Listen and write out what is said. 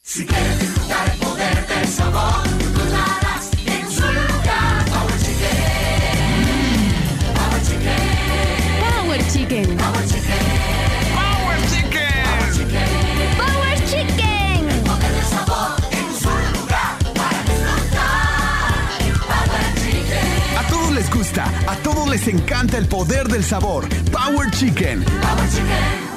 Si quieres disfrutar el poder del sabor, encontrarás en su lugar Power Chicken. Power Chicken. Power Chicken. Power Chicken. Power Chicken. Power Chicken. El poder del sabor en su lugar para disfrutar. Power Chicken. A todos les gusta, a todos les encanta el poder del sabor. Power Chicken. Power Chicken.